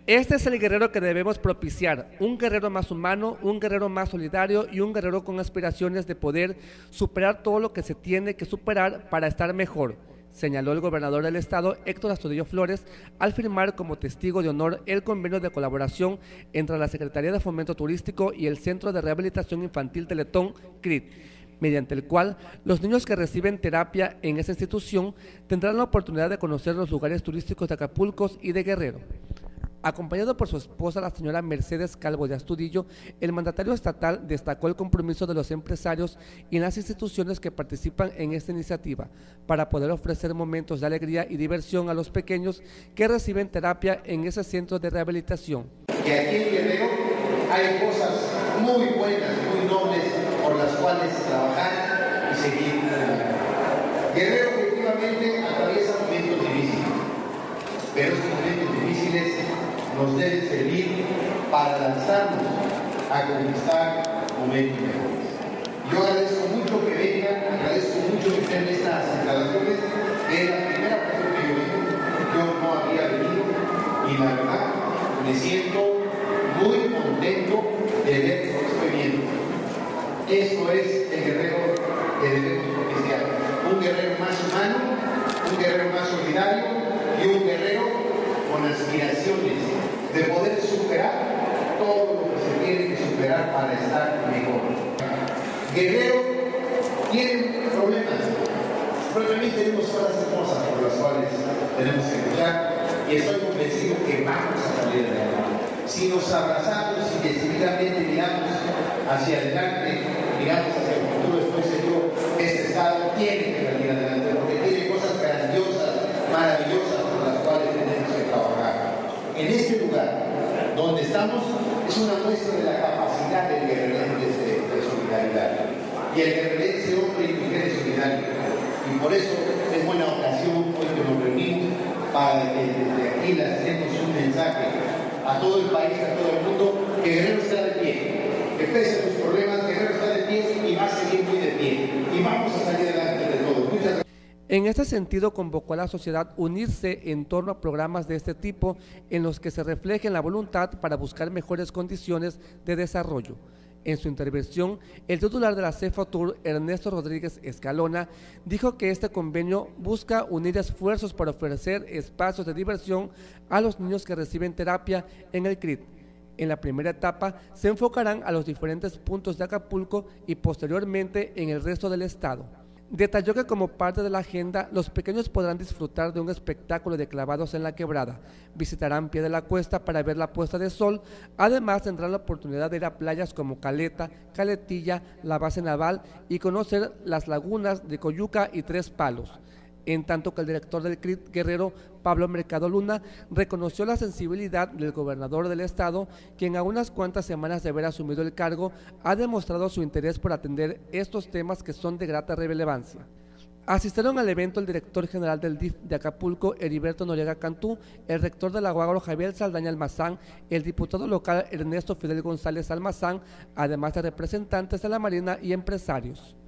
Este es el guerrero que debemos propiciar, un guerrero más humano, un guerrero más solidario y un guerrero con aspiraciones de poder superar todo lo que se tiene que superar para estar mejor, señaló el gobernador del estado, Héctor Astudillo Flores, al firmar como testigo de honor el convenio de colaboración entre la Secretaría de Fomento Turístico y el Centro de Rehabilitación Infantil Teletón, CRIT, mediante el cual los niños que reciben terapia en esa institución tendrán la oportunidad de conocer los lugares turísticos de Acapulco y de Guerrero. Acompañado por su esposa, la señora Mercedes Calvo de Astudillo, el mandatario estatal destacó el compromiso de los empresarios y las instituciones que participan en esta iniciativa para poder ofrecer momentos de alegría y diversión a los pequeños que reciben terapia en ese centro de rehabilitación. Que aquí en Guerrero hay cosas muy buenas, muy nobles por las cuales trabajar y seguir trabajando. Guerrero efectivamente atraviesa momentos difíciles, pero estos momentos difíciles nos deben servir para lanzarnos a conquistar momentos mejores. Yo agradezco mucho que vengan, agradezco mucho que estén en estas instalaciones. Es la primera ocasión que yo vengo, yo no había venido y la verdad me siento muy contento de ver lo que estoy viendo. Esto es el guerrero que debemos propiciar, un guerrero más humano, un guerrero más solidario y un guerrero con aspiraciones de poder superar todo lo que se tiene que superar para estar mejor. Guerrero tiene problemas, pero también tenemos cosas hermosas por las cuales tenemos que luchar y estoy convencido que vamos a salir adelante. Si nos abrazamos y decididamente miramos hacia adelante, miramos hacia el futuro, estoy seguro que este estado tiene que salir adelante porque tiene cosas grandiosas, maravillosas por las cuales tenemos que trabajar. En este lugar donde estamos es una muestra de la capacidad del guerrerense de solidaridad y el guerrerense hombre y mujer solidario, y por eso es buena ocasión hoy que nos reunimos para que desde aquí lancemos un mensaje a todo el país, a todo el mundo, que Guerrero está de pie, que pese a sus problemas, Guerrero está de pie y va a seguir muy de pie y vamos a salir adelante de todo. Muchas gracias. En este sentido, convocó a la sociedad a unirse en torno a programas de este tipo en los que se refleje la voluntad para buscar mejores condiciones de desarrollo. En su intervención, el titular de la CEFOTUR, Ernesto Rodríguez Escalona, dijo que este convenio busca unir esfuerzos para ofrecer espacios de diversión a los niños que reciben terapia en el CRIT. En la primera etapa se enfocarán a los diferentes puntos de Acapulco y posteriormente en el resto del estado. Detalló que como parte de la agenda, los pequeños podrán disfrutar de un espectáculo de clavados en la quebrada, visitarán Pie de la Cuesta para ver la puesta de sol, además tendrán la oportunidad de ir a playas como Caleta, Caletilla, la base naval y conocer las lagunas de Coyuca y Tres Palos. En tanto que el director del CRIT Guerrero, Pablo Mercado Luna, reconoció la sensibilidad del gobernador del estado, quien a unas cuantas semanas de haber asumido el cargo, ha demostrado su interés por atender estos temas que son de grata relevancia. Asistieron al evento el director general del DIF de Acapulco, Heriberto Noriega Cantú, el rector de la UAGRO, Javier Saldaña Almazán, el diputado local Ernesto Fidel González Almazán, además de representantes de la Marina y empresarios.